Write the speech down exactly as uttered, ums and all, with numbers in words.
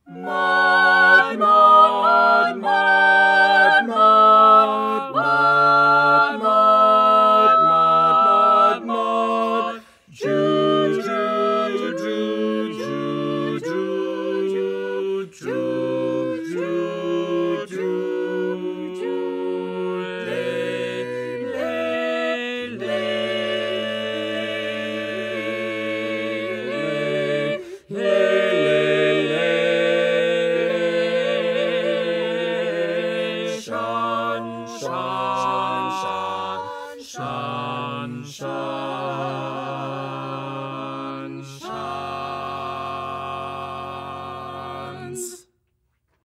Mod, mod, mod, mod, mod, mod, mod, mod, mod. Ju, ju, ju, ju, ju, ju, ju, ju, ju, ju. Le, le, le, le, le, le. Shine, shine.